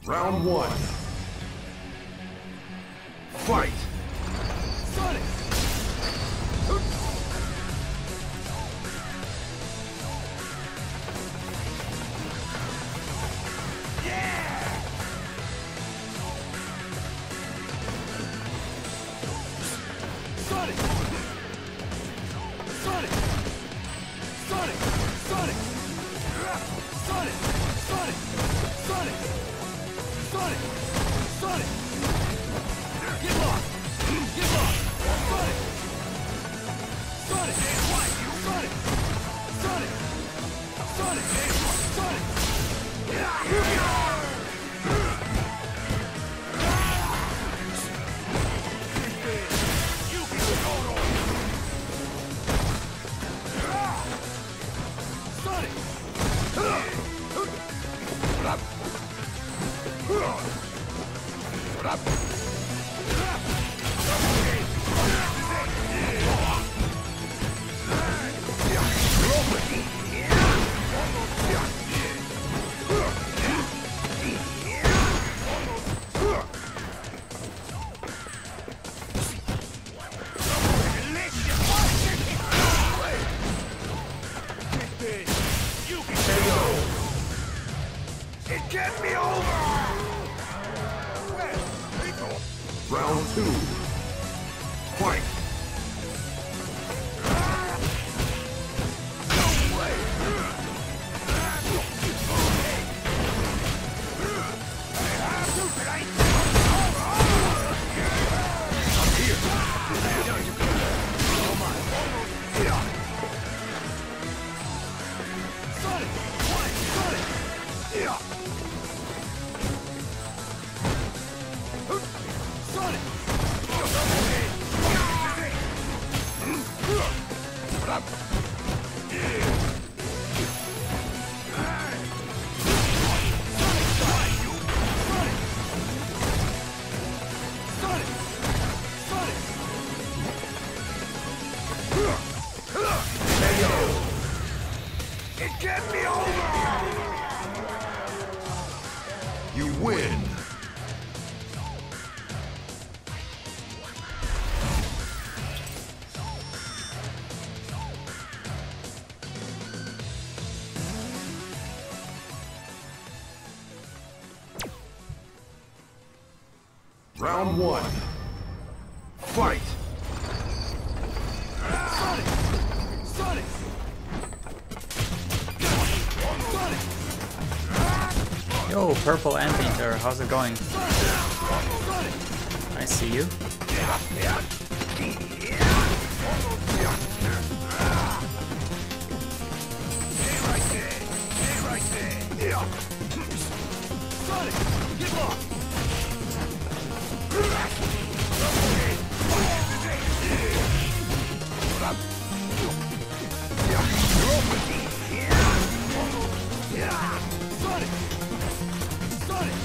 Round one. Fight! Sonic! Sonic! Sonic! Sonic! Sonic! Sonic! Sonic! Sonic! Sonic! Sonic! Get lost! Get lost! Sonic! Sonic! Sonic! Sonic! Sonic! Sonic! Get me over! Round two. Fight! Get me over! You win! Round one. Fight! Sonic! Sonic! Yo, Purple Anteater, how's it going? I see you. Sonic! Get lost! Sonic! Sonic!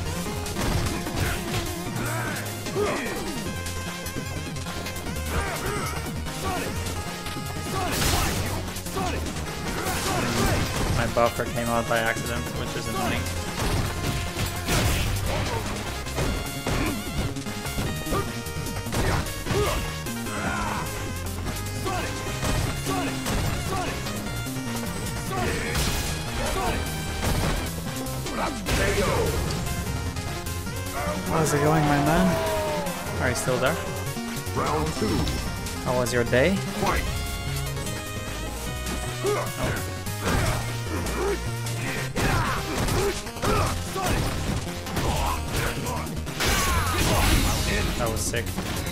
Sonic! Sonic! Sonic! Sonic! My buffer came out by accident, which is annoying. Sonic! Sonic! Sonic! Sonic! Sonic! How's it going, my man? Are you still there? Round two. How was your day? Fight! That was sick.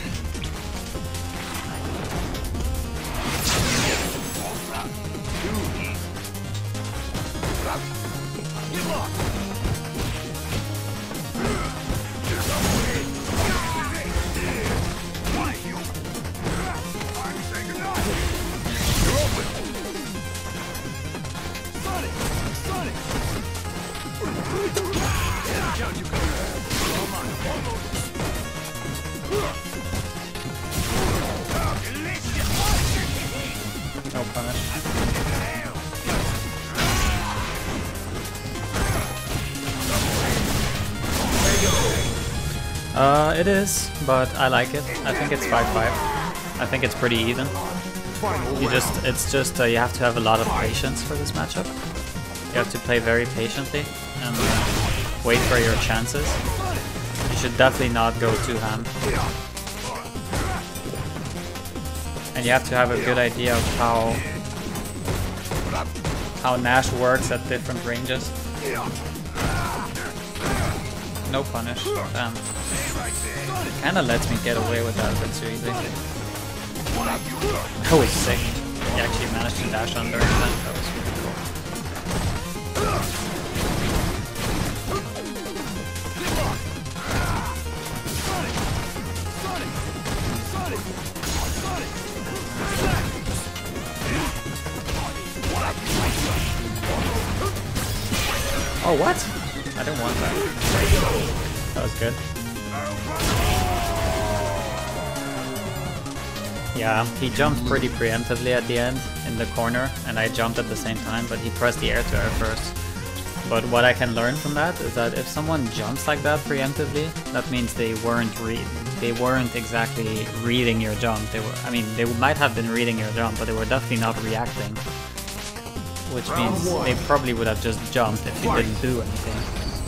Get lost! Sonic! Sonic! No punish. It is, but I like it. I think it's 5-5. I think it's pretty even. Final You round. you have to have a lot of patience for this matchup. You have to play very patiently and wait for your chances. You should definitely not go too ham. And you have to have a good idea of how Nash works at different ranges. No punish. Damn. Kinda lets me get away with that a bit too easy. That was sick. He actually managed to dash under and then that was really cool. Oh, what? I didn't want that. That was good. Yeah, he jumped pretty preemptively at the end in the corner, and I jumped at the same time, but he pressed the air to air first. But what I can learn from that is that if someone jumps like that preemptively, that means they weren't exactly reading your jump. They might have been reading your jump, but they were definitely not reacting. Which means they probably would have just jumped if you didn't do anything.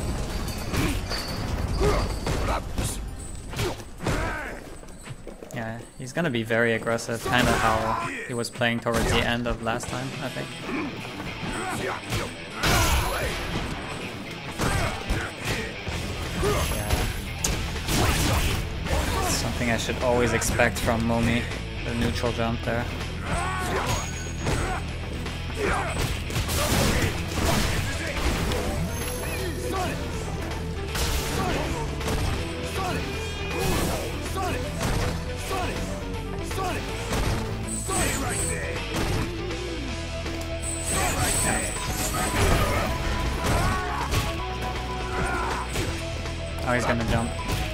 Yeah, he's gonna be very aggressive, kind of how he was playing towards the end of last time, I think. Yeah. Something I should always expect from Momi, the neutral jump there. Oh, he's gonna jump.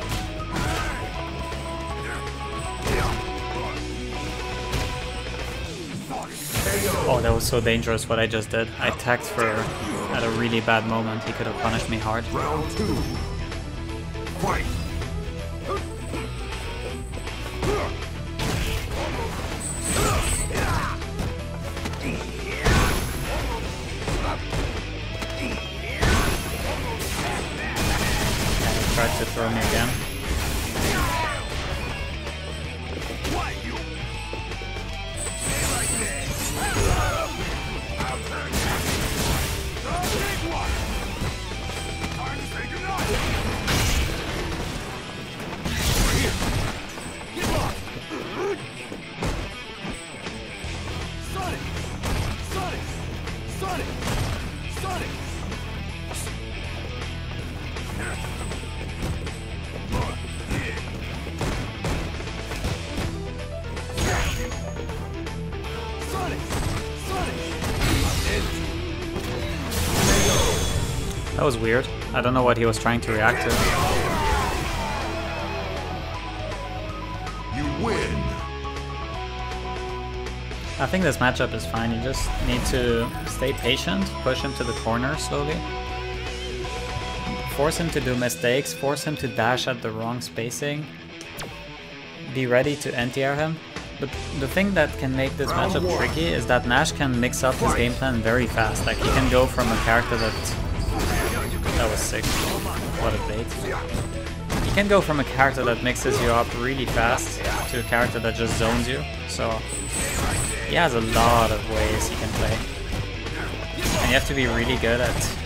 Oh, that was so dangerous what I just did. I tagged for at a really bad moment. He could have punished me hard. Round 2. Fight. And he tried to throw me again. That was weird. I don't know what he was trying to react to. You win. I think this matchup is fine. You just need to stay patient, push him to the corner slowly. Force him to do mistakes, force him to dash at the wrong spacing. Be ready to anti-air him. But the thing that can make this matchup tricky is that Nash can mix up his game plan very fast. Like he can go from a character that was sick. What a bait. You can go from a character that mixes you up really fast to a character that just zones you. So he has a lot of ways he can play. And you have to be really good at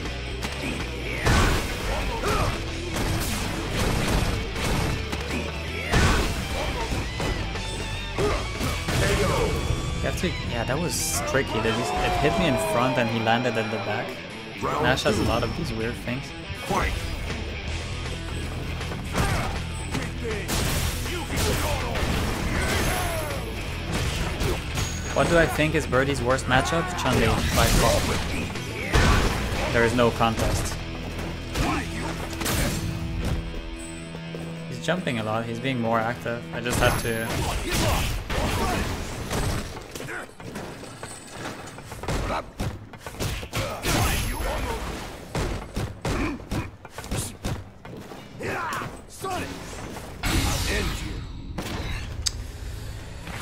yeah, that was tricky. It hit me in front and he landed at the back. Nash has a lot of these weird things. Fight. What do I think is Birdie's worst matchup? Chun-Li, by far. There is no contest. He's jumping a lot, he's being more active. I just have to...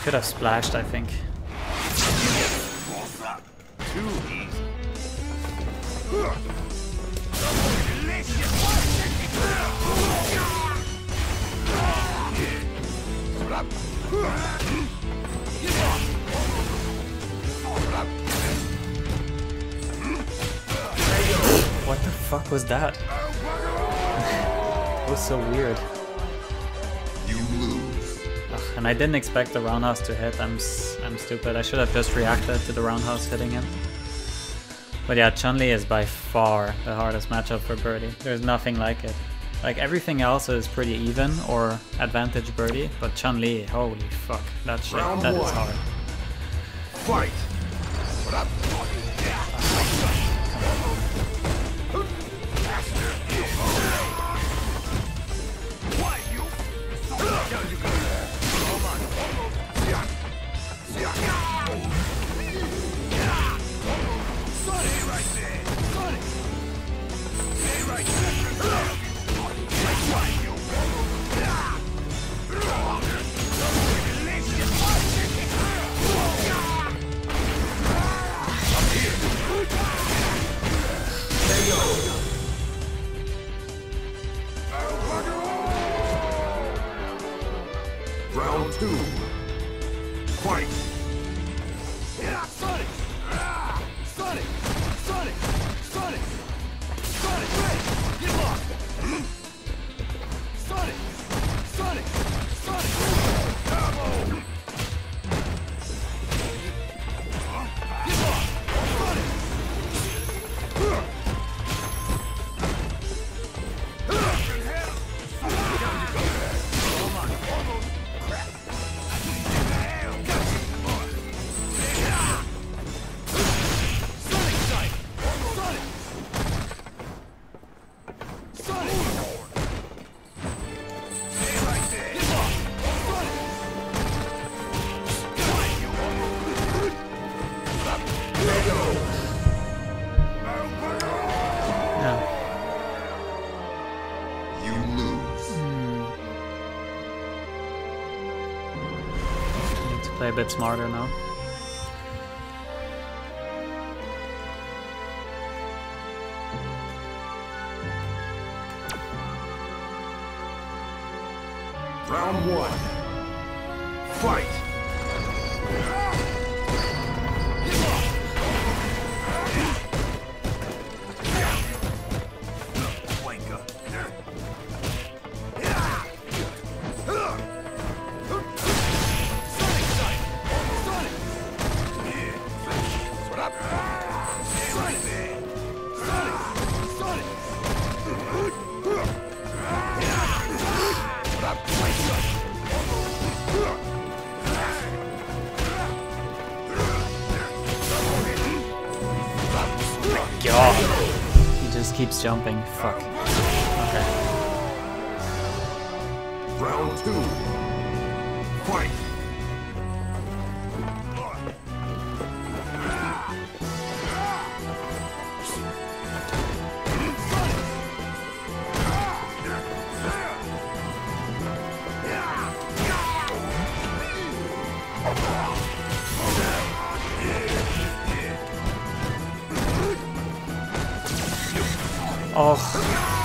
Could have splashed, I think. Too easy. What the fuck was that? It was so weird. You lose. Ugh, and I didn't expect the roundhouse to hit. I'm stupid. I should have just reacted to the roundhouse hitting him. But yeah, Chun-Li is by far the hardest matchup for Birdie. There's nothing like it. Like everything else is pretty even or advantage Birdie, but Chun-Li, holy fuck, that shit, Round that is one. hard. Fight. Round two. Fight. Sonic! Sonic! Sonic! Sonic! Sonic! Ready! Get locked! Sonic! Sonic! Sonic! Combo! Get locked! Sonic! Yeah. You lose. Need to play a bit smarter now. Round one. Fight. God. He just keeps jumping. Fuck. Okay. Round two. Fight. Oh.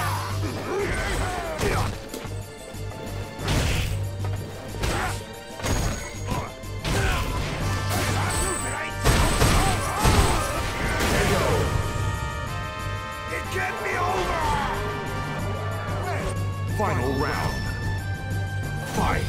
Final round. Fight.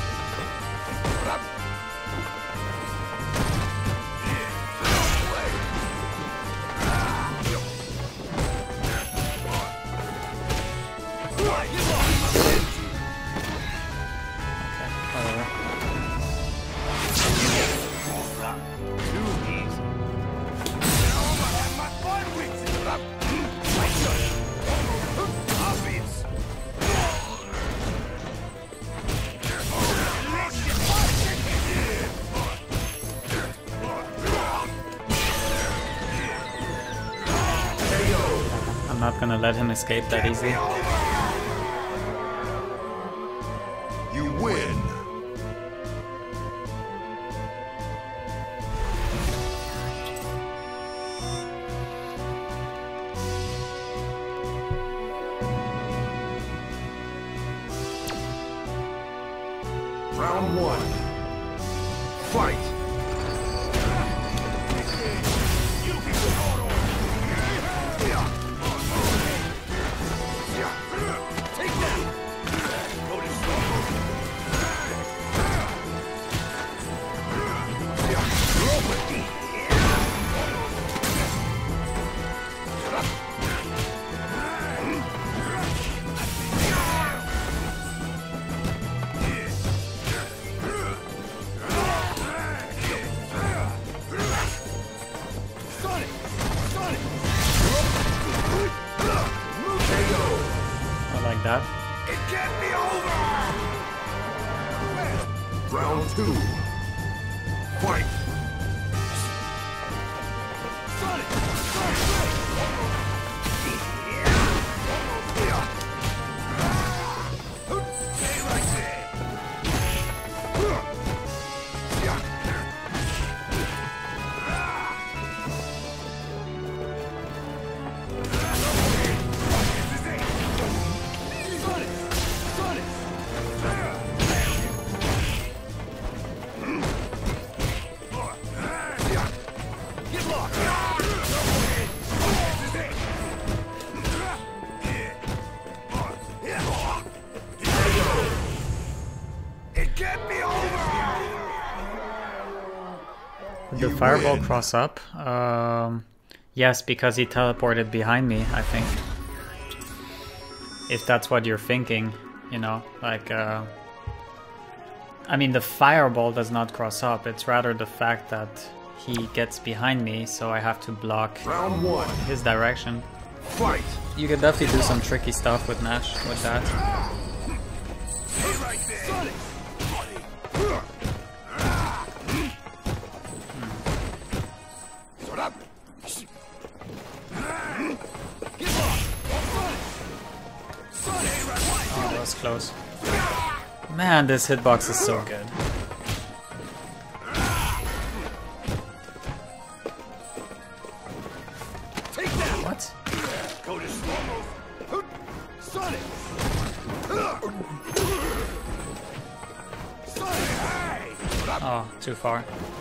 I'm not gonna let him escape that easy. You win. one. Fight! Take that! Sonic! Sonic! I like that. It can't be over! Round two. Fight! Sonic! Sonic! Stay right there! Sonic! Sonic! Get lost! It can't be over! Did the You fireball win. cross up? Yes, because he teleported behind me, I think. If that's what you're thinking, you know, like, I mean, the fireball does not cross up, it's rather the fact that he gets behind me, so I have to block Round one. his direction. Fight! You can definitely do some tricky stuff with Nash with that. Stay right there! Sonic! Shut up! Get lost! Sonic! Sonic! Oh, that was close. Man, this hitbox is so good. Take that! What? Go to slow. Sonic! Sonic! Hey! Oh, too far.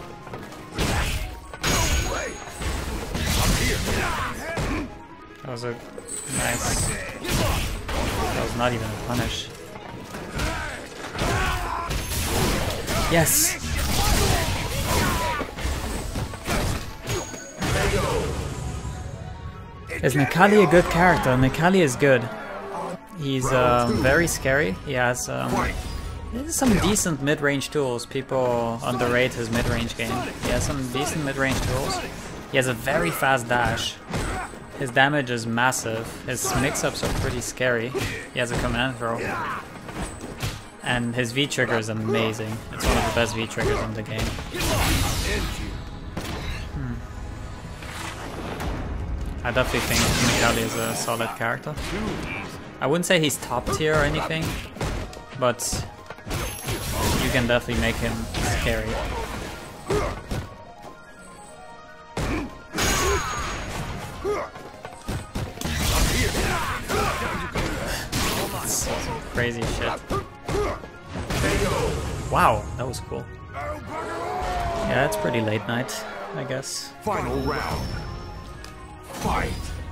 That was a nice... That was not even a punish. Yes! Is Necalli a good character? Necalli is good. He's very scary. He has some decent mid-range tools. People underrate his mid-range game. He has some decent mid-range tools. He has a very fast dash. His damage is massive. His mix-ups are pretty scary. He has a command throw. And his V-trigger is amazing. It's one of the best V-triggers in the game. I definitely think Necalli is a solid character. I wouldn't say he's top tier or anything, but you can definitely make him scary. Some crazy shit. Wow, that was cool. Yeah, it's pretty late night, I guess. Final round. Fight!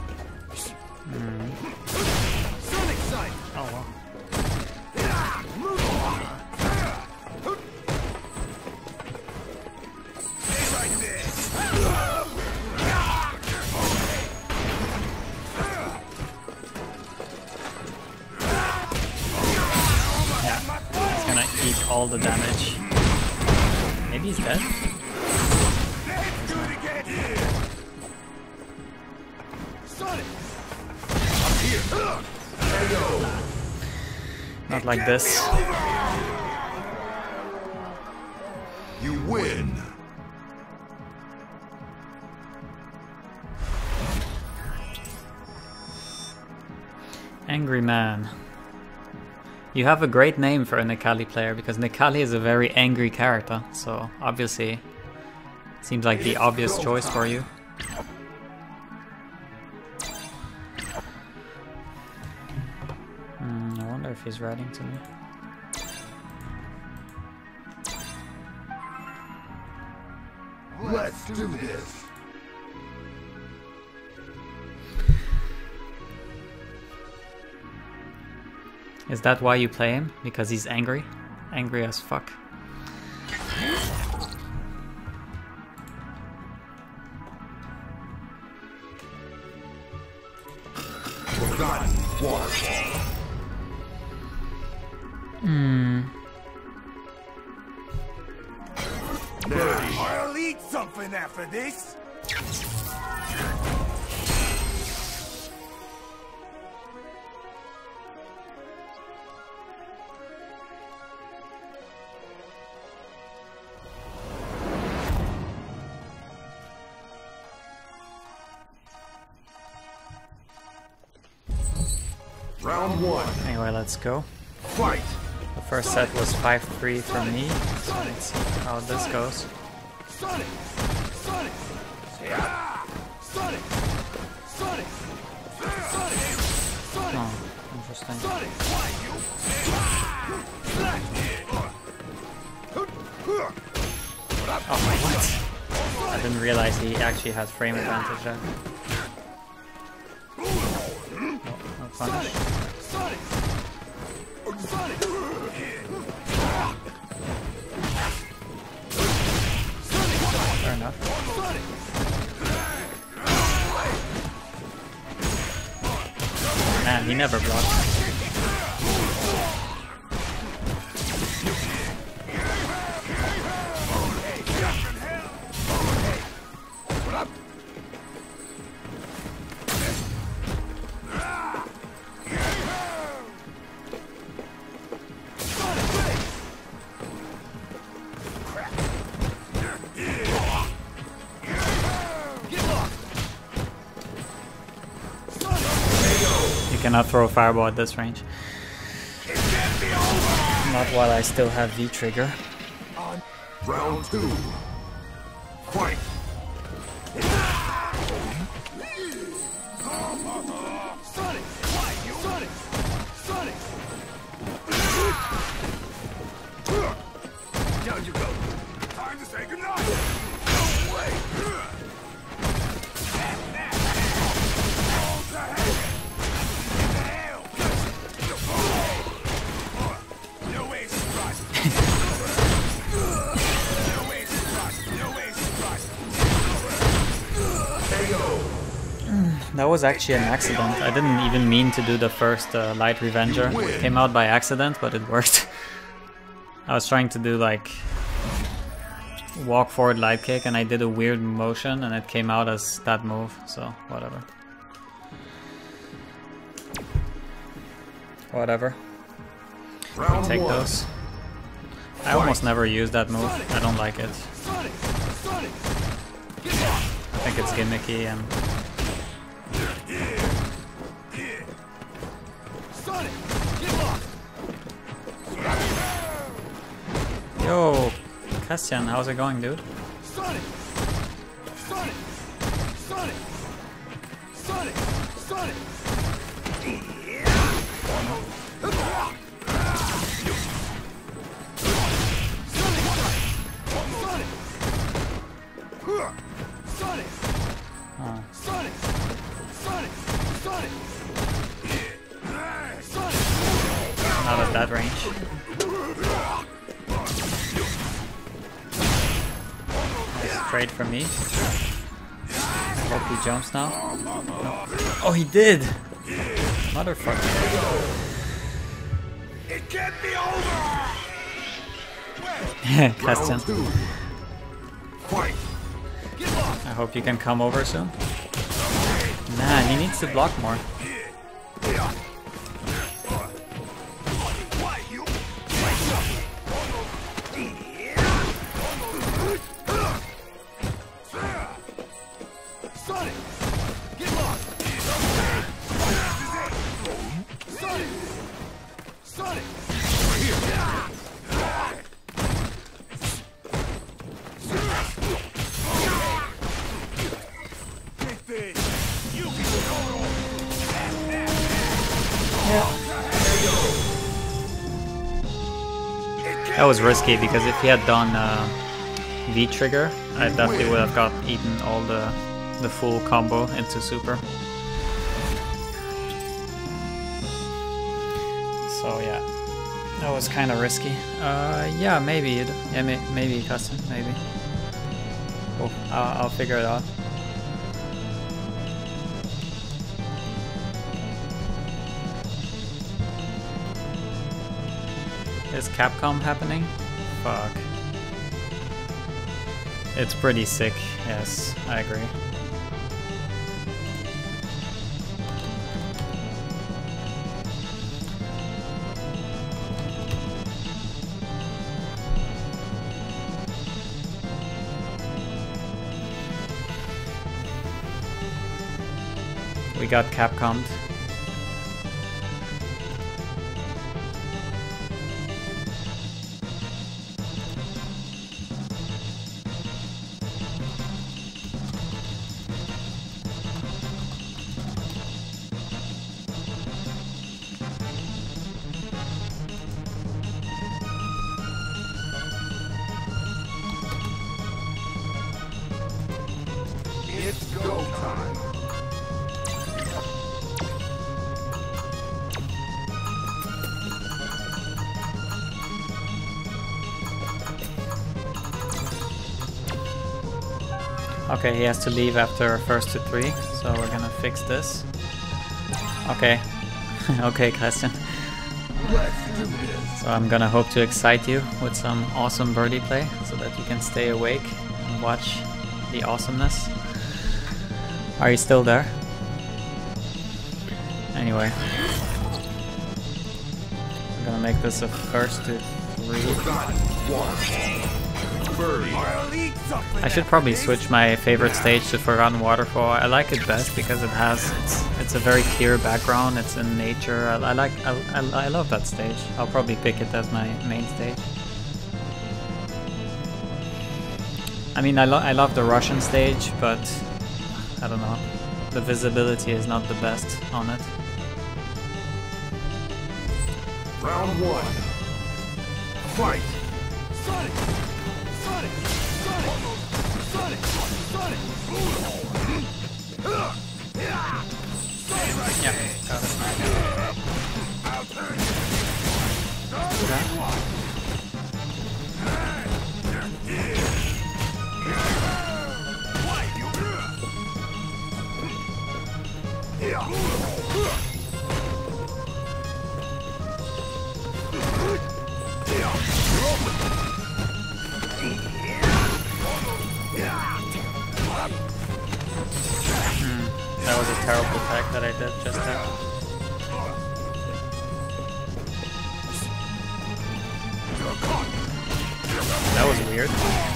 Sonic sight! Oh well. Stay right there! Yeah, he's gonna eat all the damage. Maybe he's dead? Sonic! Not like this. You win! Angry Man. You have a great name for a Necalli player because Necalli is a very angry character, so obviously seems like the obvious choice for you. I wonder if he's writing to me. Let's do this. Is that why you play him? Because he's angry? Angry as fuck. Forgotten waterfall. I'll eat something after this. Round one. Anyway, let's go. Fight. The first set was 5-3 for me, so let's see how this goes. Sonic! Sonic! Yeah! Sonic! Sonic! Sonic! Sonic! Oh, interesting. Sonic! Oh, what? I didn't realize he actually has frame advantage there. No punish. Sonic! Sonic! Fair enough. Man, he never blocked. Cannot throw a fireball at this range. Not while I still have V-trigger. Round two. Fight. Sonic! Sonic! Sonic! Down you go. Time to say goodnight. No way. That was actually an accident. I didn't even mean to do the first Light Revenger. It came out by accident, but it worked. I was trying to do like walk forward light kick and I did a weird motion and it came out as that move, so whatever. Whatever. I'll take those. I almost never use that move. I don't like it. I think it's gimmicky and... Yo, Castian, how's it going, dude? Sonic! Sonic! Sonic! Sonic! Sonic! Sonic! Oh. Sonic! Sonic! Sonic! Not at that range. Nice trade for me. I hope he jumps now. No. Oh, he did! Motherfucker. It can't be over! Castian. Fight. I hope you can come over soon. Man, he needs to block more. Sonic! Get lost! Sonic! Sonic! That was risky because if he had done V trigger, I definitely would have got eaten all the full combo into super. So yeah, that was kind of risky. Yeah, maybe maybe custom, maybe. Cool. I'll figure it out. Is Capcom happening? Fuck. It's pretty sick, yes, I agree. We got Capcomed. It's go time. Okay, he has to leave after first to 3, so we're gonna fix this. Okay. Okay, Christian. Let's do this. So I'm gonna hope to excite you with some awesome birdie play so that you can stay awake and watch the awesomeness. Are you still there? Anyway. I'm gonna make this a first to 3. Forgotten Water. Birdie. I'll eat something. I should probably switch my favorite stage to Forgotten Waterfall. I like it best because it's a very clear background. It's in nature. I love that stage. I'll probably pick it as my main stage. I mean, I love the Russian stage, but I don't know. The visibility is not the best on it. Round 1. Fight. Sonic! Sonic! Sonic! Sonic! Sonic! Stay right Yeah, there. got it. I'll turn you. That was a terrible attack that I did just there. That was weird.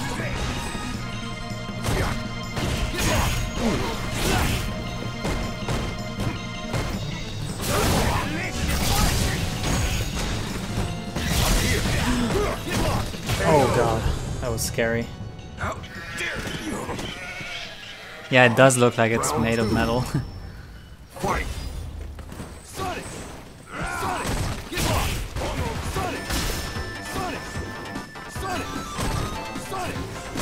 Oh god, that was scary. How dare you! Yeah, it does look like it's made of metal. Fight. Sonic! Sonic! Get off! Sonic! Sonic! Sonic! Sonic!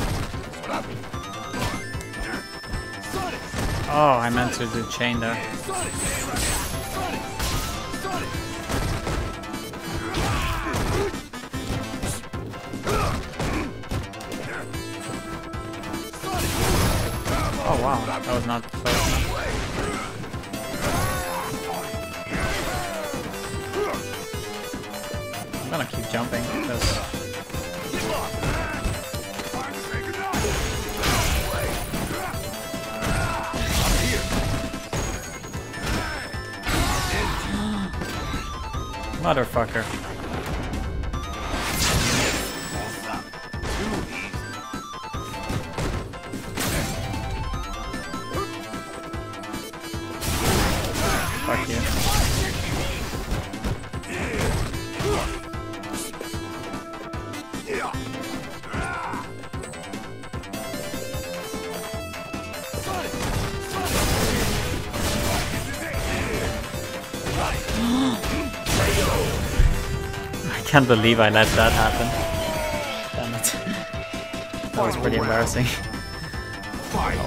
Sonic! Oh, I meant to do chain there. Sonic! Sonic! Sonic! Oh wow, that was not close enough. I'm gonna keep jumping because motherfucker. Fuck you. I can't believe I let that happen. Damn it. That was pretty embarrassing. Fight!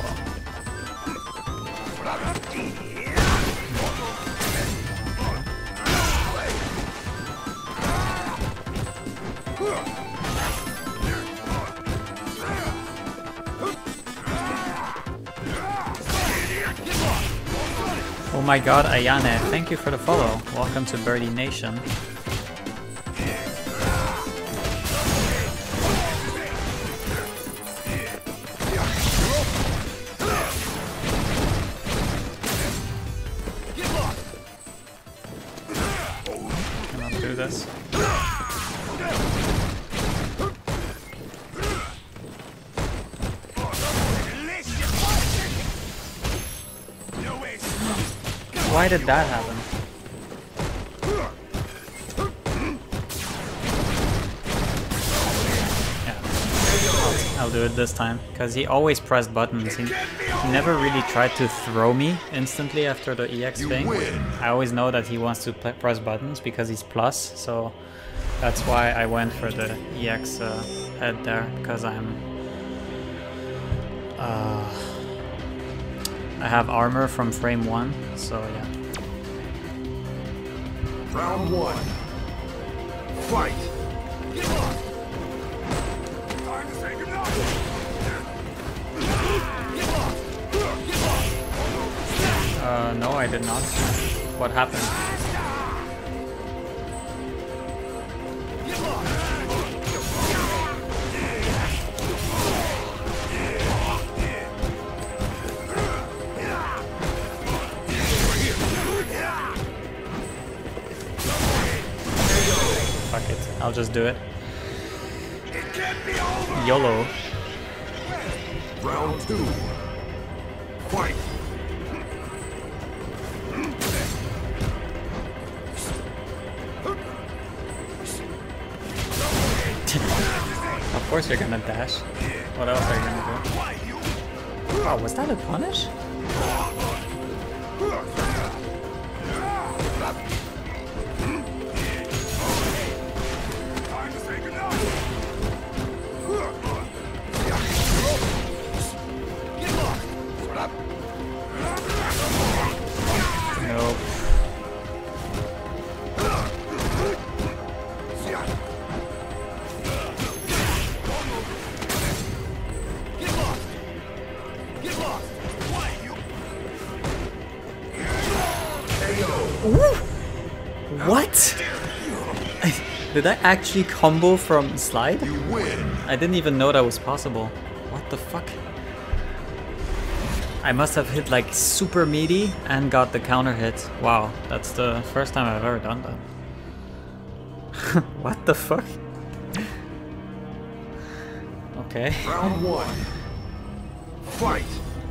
Oh my god, Ayane, thank you for the follow. Welcome to Birdie Nation. Cannot do this. Why did that happen? Yeah. I'll do it this time, because he always pressed buttons. He never really tried to throw me instantly after the EX thing. I always know that he wants to press buttons because he's plus, so that's why I went for the EX head there, because I have armor from frame 1, so yeah. Round 1. Fight! Time to say goodnight. No, I did not. What happened? Fuck it, I'll just do it. It can't be over. YOLO. Round 2. Fight! Of course you're gonna dash. What else are you gonna do? Oh, was that a punish? Time to say goodnight. Nope. What? Did I actually combo from slide? You win! I didn't even know that was possible. What the fuck? I must have hit like super meaty and got the counter hit. Wow, that's the first time I've ever done that. What the fuck? Okay. Round 1. Fight!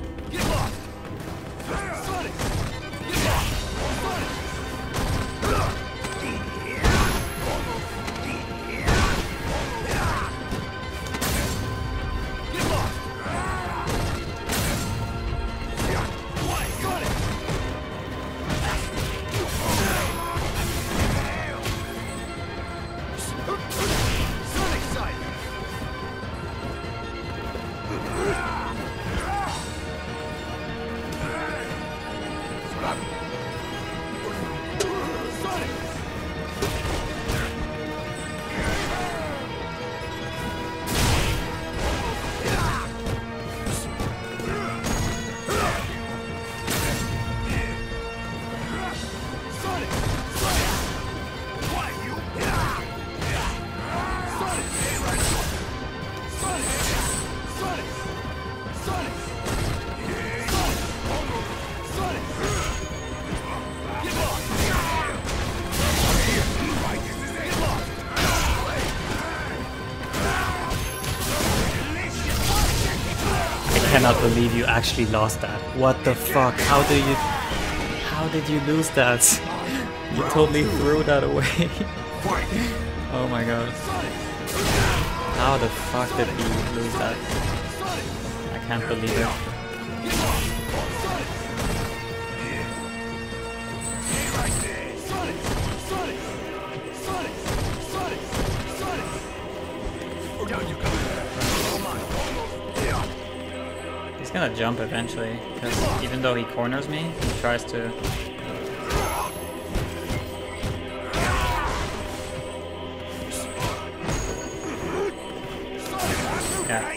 I cannot believe you actually lost that. What the fuck? How did you lose that? You totally threw that away. Fight! Oh my god. How the fuck did he lose that? I can't believe it. gonna jump eventually, because even though he corners me, he tries to... Yeah.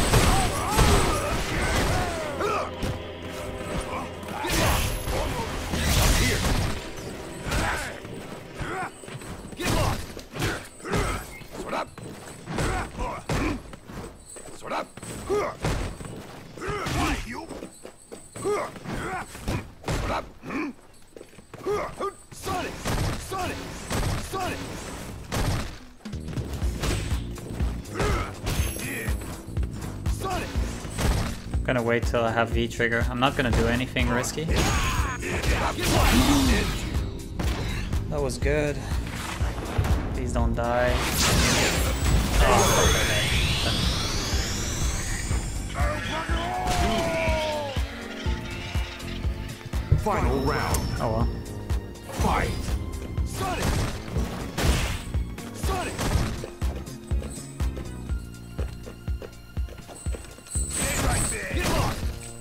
I'm gonna wait till I have V trigger. I'm not gonna do anything risky. That was good. Please don't die. Oh, Final round. oh well. Fight. Sonic! Sonic! Stay right there! Get lost!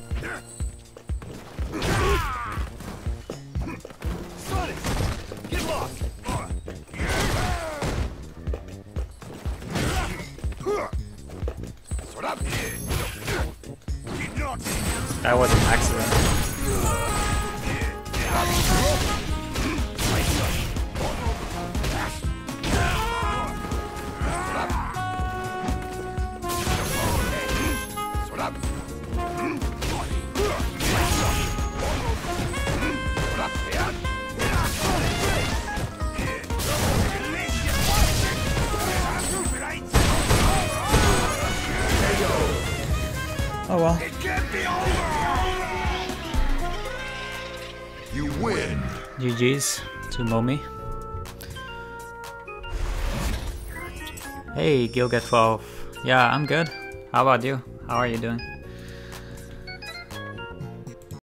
Sonic! Get lost! Sort up! That was an accident. Oh well. It can't be over! You win. GG's to Momi. Hey, Gilga12. Yeah, I'm good. How about you? How are you doing?